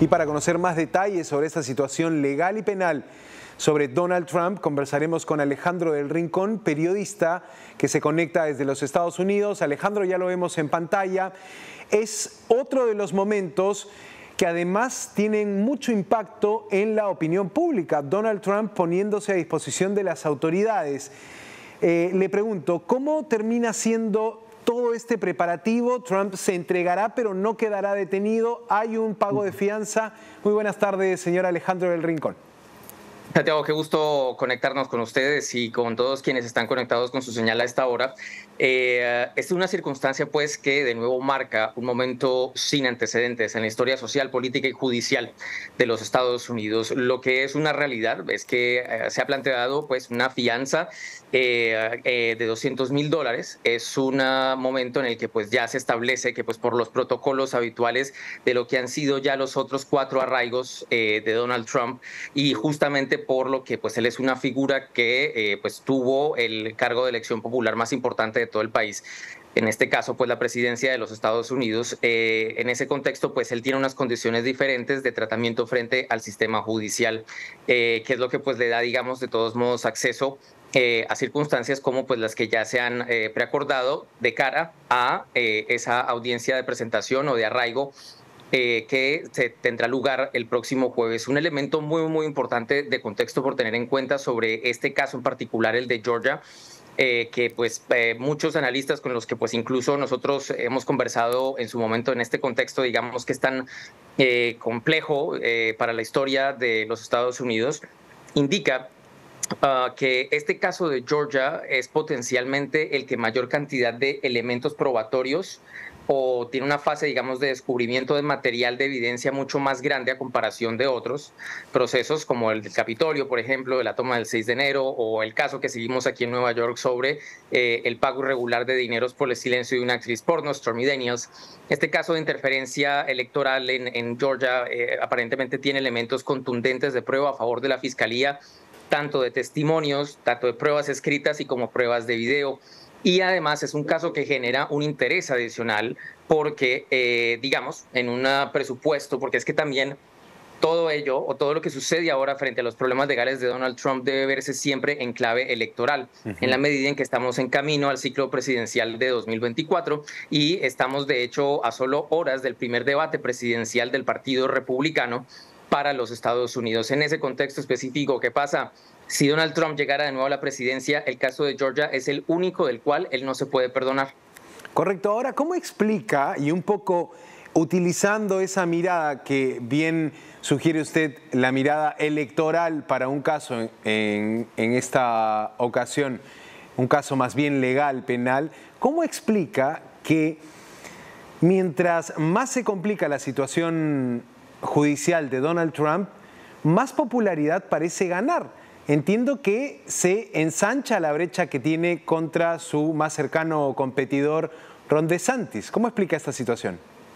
Y para conocer más detalles sobre esta situación legal y penal sobre Donald Trump, conversaremos con Alejandro del Rincón, periodista que se conecta desde los Estados Unidos. Alejandro, ya lo vemos en pantalla. Es otro de los momentos que además tienen mucho impacto en la opinión pública. Donald Trump poniéndose a disposición de las autoridades. Le pregunto, ¿cómo termina siendo todo este preparativo? Trump se entregará, pero no quedará detenido. Hay un pago de fianza. Muy buenas tardes, señor Alejandro del Rincón. Santiago, qué gusto conectarnos con ustedes y con todos quienes están conectados con su señal a esta hora. Es una circunstancia, pues, que de nuevo marca un momento sin antecedentes en la historia social, política y judicial de los Estados Unidos. Lo que es una realidad es que se ha planteado, pues, una fianza de $200,000. Es un momento en el que, pues, ya se establece que, pues, por los protocolos habituales de lo que han sido ya los otros 4 arraigos de Donald Trump, y justamente por lo que, pues, él es una figura que pues tuvo el cargo de elección popular más importante de todo el país, en este caso, pues, la presidencia de los Estados Unidos. En ese contexto, pues, él tiene unas condiciones diferentes de tratamiento frente al sistema judicial, que es lo que, pues, le da, digamos, de todos modos acceso a circunstancias como, pues, las que ya se han preacordado de cara a esa audiencia de presentación o de arraigo que se tendrá lugar el próximo jueves. Un elemento muy, muy importante de contexto por tener en cuenta sobre este caso en particular, el de Georgia, que, pues, muchos analistas con los que, pues, incluso nosotros hemos conversado en su momento en este contexto, digamos, que es tan complejo para la historia de los Estados Unidos, indica que este caso de Georgia es potencialmente el que mayor cantidad de elementos probatorios o tiene una fase, digamos, de descubrimiento de material de evidencia mucho más grande a comparación de otros procesos como el del Capitolio, por ejemplo, de la toma del 6 de enero, o el caso que seguimos aquí en Nueva York sobre el pago irregular de dineros por el silencio de una actriz porno, Stormy Daniels. Este caso de interferencia electoral en Georgia aparentemente tiene elementos contundentes de prueba a favor de la Fiscalía, tanto de testimonios, tanto de pruebas escritas y como pruebas de video. Y además es un caso que genera un interés adicional porque, digamos, en un presupuesto, porque es que también todo ello o todo lo que sucede ahora frente a los problemas legales de Donald Trump debe verse siempre en clave electoral, en la medida en que estamos en camino al ciclo presidencial de 2024 y estamos, de hecho, a solo horas del primer debate presidencial del Partido Republicano para los Estados Unidos. En ese contexto específico, ¿qué pasa? Si Donald Trump llegara de nuevo a la presidencia, el caso de Georgia es el único del cual él no se puede perdonar. Correcto. Ahora, ¿cómo explica, y un poco utilizando esa mirada que bien sugiere usted, la mirada electoral para un caso en esta ocasión, un caso más bien legal, penal, cómo explica que mientras más se complica la situación judicial de Donald Trump, más popularidad parece ganar? Entiendo que se ensancha la brecha que tiene contra su más cercano competidor, Ron DeSantis. ¿Cómo explica esta situación?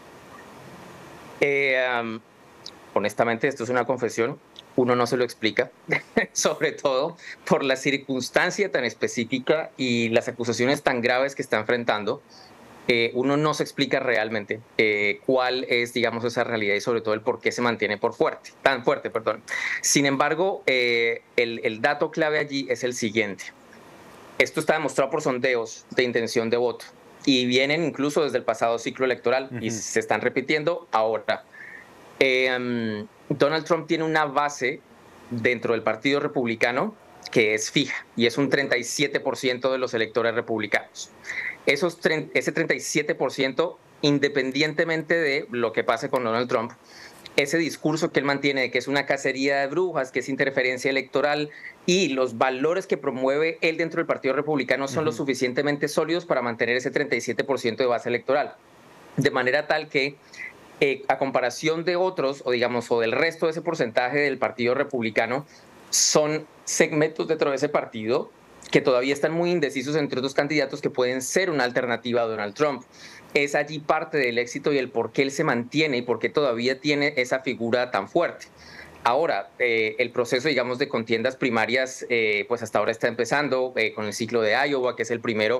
Honestamente, esto es una confesión. Uno no se lo explica, sobre todo por la circunstancia tan específica y las acusaciones tan graves que está enfrentando. Uno no se explica realmente cuál es, digamos, esa realidad y sobre todo el por qué se mantiene tan fuerte, perdón. Sin embargo, el dato clave allí es el siguiente. Esto está demostrado por sondeos de intención de voto y vienen incluso desde el pasado ciclo electoral y se están repitiendo ahora. Donald Trump tiene una base dentro del Partido Republicano que es fija y es un 37% de los electores republicanos. Ese 37%, independientemente de lo que pase con Donald Trump, ese discurso que él mantiene de que es una cacería de brujas, que es interferencia electoral, y los valores que promueve él dentro del Partido Republicano son lo suficientemente sólidos para mantener ese 37% de base electoral. De manera tal que, a comparación de otros, o digamos, o del resto de ese porcentaje del Partido Republicano, son segmentos dentro de ese partido que todavía están muy indecisos entre otros candidatos que pueden ser una alternativa a Donald Trump. Es allí parte del éxito y el por qué él se mantiene y por qué todavía tiene esa figura tan fuerte. Ahora, el proceso, digamos, de contiendas primarias, pues hasta ahora está empezando con el ciclo de Iowa, que es el primero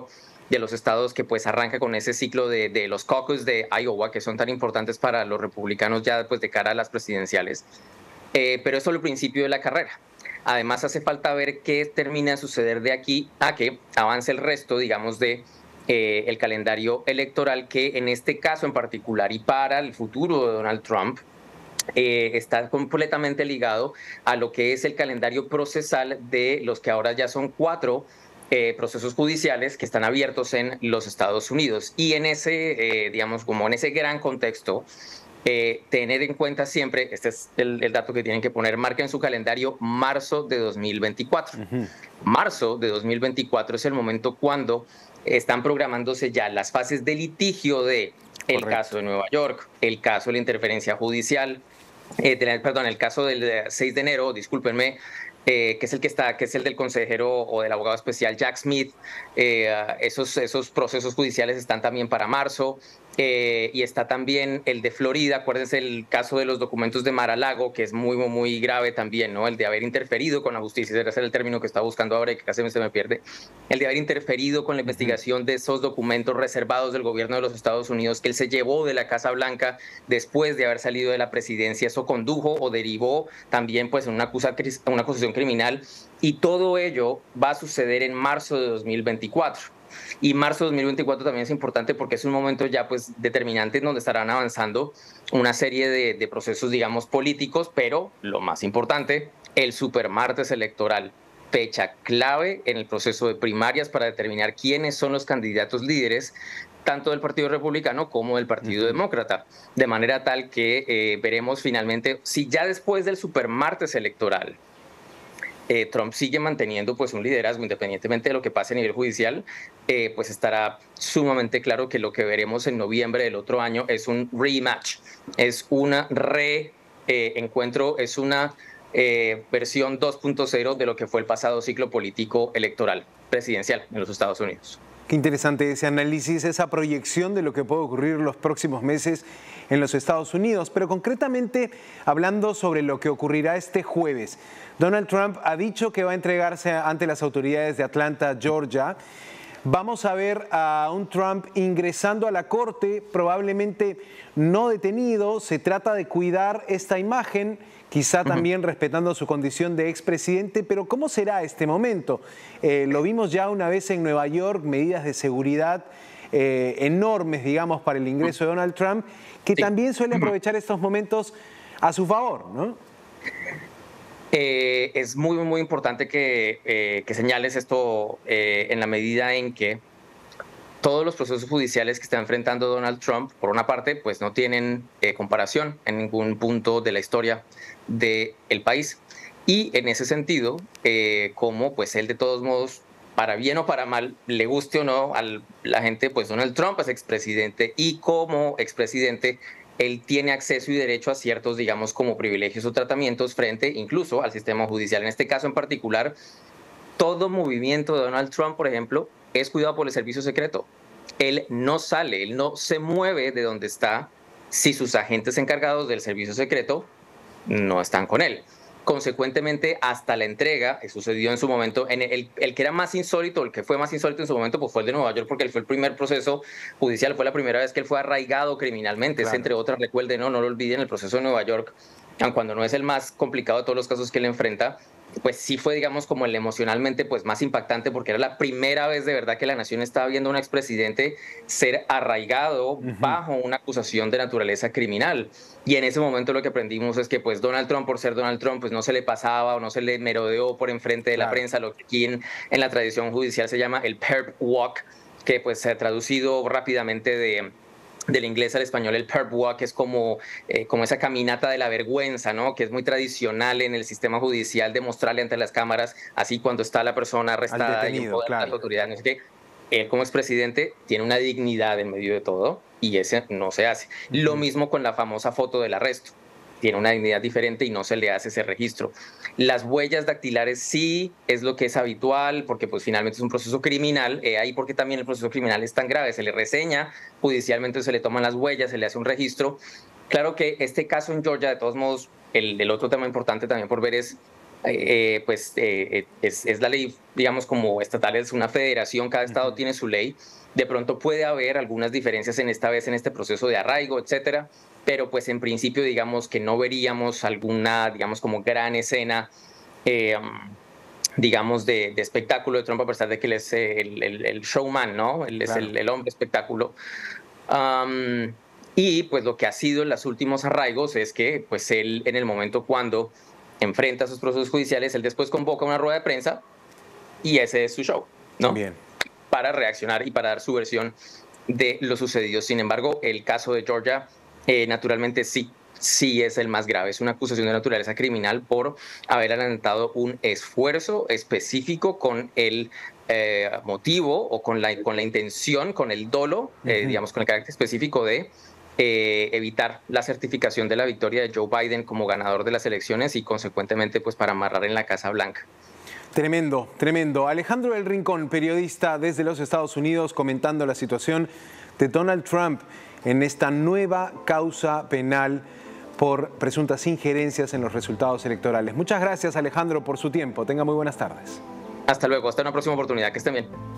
de los estados que pues arranca con ese ciclo de los caucus de Iowa, que son tan importantes para los republicanos ya pues de cara a las presidenciales. Pero es solo el principio de la carrera. Además, hace falta ver qué termina de suceder de aquí a que avance el resto, digamos, de el calendario electoral, que en este caso en particular y para el futuro de Donald Trump, está completamente ligado a lo que es el calendario procesal de los que ahora ya son 4 procesos judiciales que están abiertos en los Estados Unidos. Y en ese, digamos, como en ese gran contexto, tener en cuenta siempre, este es el dato que tienen que poner, marca en su calendario marzo de 2024. Marzo de 2024 es el momento cuando están programándose ya las fases de litigio de el caso de Nueva York, el caso de la interferencia judicial, el caso del 6 de enero, discúlpenme, que es el del consejero o del abogado especial Jack Smith. Esos procesos judiciales están también para marzo. Y está también el de Florida, acuérdense el caso de los documentos de Mar-a-Lago, que es muy, muy grave también, ¿no? El de haber interferido con la justicia, ese era el término que estaba buscando ahora y que casi se me pierde. El de haber interferido con la investigación de esos documentos reservados del gobierno de los Estados Unidos que él se llevó de la Casa Blanca después de haber salido de la presidencia. Eso condujo o derivó también pues en una acusación criminal, y todo ello va a suceder en marzo de 2024. Y marzo de 2024 también es importante porque es un momento ya pues determinante en donde estarán avanzando una serie de procesos, digamos, políticos, pero lo más importante, el supermartes electoral, fecha clave en el proceso de primarias para determinar quiénes son los candidatos líderes, tanto del Partido Republicano como del Partido Demócrata, de manera tal que veremos finalmente si ya después del supermartes electoral Trump sigue manteniendo pues un liderazgo independientemente de lo que pase a nivel judicial, pues estará sumamente claro que lo que veremos en noviembre del otro año es un rematch, es una encuentro, es una versión 2.0 de lo que fue el pasado ciclo político electoral presidencial en los Estados Unidos. Qué interesante ese análisis, esa proyección de lo que puede ocurrir los próximos meses en los Estados Unidos. Pero concretamente, hablando sobre lo que ocurrirá este jueves, Donald Trump ha dicho que va a entregarse ante las autoridades de Atlanta, Georgia. Vamos a ver a un Trump ingresando a la corte, probablemente no detenido. Se trata de cuidar esta imagen, quizá también respetando su condición de expresidente, pero ¿cómo será este momento? Lo vimos ya una vez en Nueva York, medidas de seguridad enormes, digamos, para el ingreso de Donald Trump, que también suele aprovechar estos momentos a su favor, ¿no? Es muy, muy importante que señales esto en la medida en que todos los procesos judiciales que está enfrentando Donald Trump, por una parte, pues no tienen comparación en ningún punto de la historia del país. Y en ese sentido, como pues él de todos modos, para bien o para mal, le guste o no a la gente, pues Donald Trump es expresidente, y como expresidente él tiene acceso y derecho a ciertos, digamos, como privilegios o tratamientos frente incluso al sistema judicial. En este caso en particular, todo movimiento de Donald Trump, por ejemplo, es cuidado por el servicio secreto. Él no sale, él no se mueve de donde está si sus agentes encargados del servicio secreto no están con él. Consecuentemente, hasta la entrega, que sucedió en su momento, el que era más insólito, el que fue más insólito en su momento, pues fue el de Nueva York, porque él fue el primer proceso judicial, fue la primera vez que él fue arraigado criminalmente. Claro. Entre otras, recuerden, no lo olviden, el proceso de Nueva York, aun cuando no es el más complicado de todos los casos que él enfrenta, pues sí fue, digamos, como el emocionalmente pues más impactante, porque era la primera vez de verdad que la nación estaba viendo a un expresidente ser arraigado bajo una acusación de naturaleza criminal. Y en ese momento lo que aprendimos es que pues Donald Trump, por ser Donald Trump, pues no se le pasaba o no se le merodeó por enfrente de la prensa, lo que aquí en la tradición judicial se llama el perp walk, que pues se ha traducido rápidamente del inglés al español. El perp walk es como esa caminata de la vergüenza, ¿no? Que es muy tradicional en el sistema judicial de mostrarle ante las cámaras, así cuando está la persona arrestada detenido, y en poder de las autoridades. No sé qué. Él como expresidente tiene una dignidad en medio de todo y ese no se hace. Lo mismo con la famosa foto del arresto. Tiene una dignidad diferente y no se le hace ese registro. Las huellas dactilares sí es lo que es habitual, porque pues finalmente es un proceso criminal, ahí porque también el proceso criminal es tan grave, se le reseña judicialmente, se le toman las huellas, se le hace un registro. Claro que este caso en Georgia, de todos modos, el otro tema importante también por ver es es la ley, digamos, como estatal, es una federación, cada estado tiene su ley. De pronto puede haber algunas diferencias en este proceso de arraigo, etcétera, pero pues en principio digamos que no veríamos alguna, digamos, como gran escena, digamos, de espectáculo de Trump, a pesar de que él es el showman, ¿no? Él es Claro. el hombre espectáculo. Y pues lo que ha sido en los últimos arraigos es que pues él, en el momento cuando enfrenta sus procesos judiciales, él después convoca una rueda de prensa y ese es su show, ¿no? Bien. Para reaccionar y para dar su versión de lo sucedido. Sin embargo, el caso de Georgia, naturalmente sí es el más grave. Es una acusación de naturaleza criminal por haber adelantado un esfuerzo específico con el motivo o con la intención, con el dolo, digamos, con el carácter específico de evitar la certificación de la victoria de Joe Biden como ganador de las elecciones y consecuentemente pues para amarrar en la Casa Blanca. Tremendo, tremendo. Alejandro del Rincón, periodista desde los Estados Unidos, comentando la situación de Donald Trump en esta nueva causa penal por presuntas injerencias en los resultados electorales. Muchas gracias, Alejandro, por su tiempo. Tenga muy buenas tardes. Hasta luego, hasta una próxima oportunidad. Que estén bien.